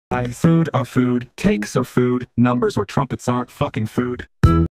Food are food, cakes are food, numbers or trumpets aren't fucking food.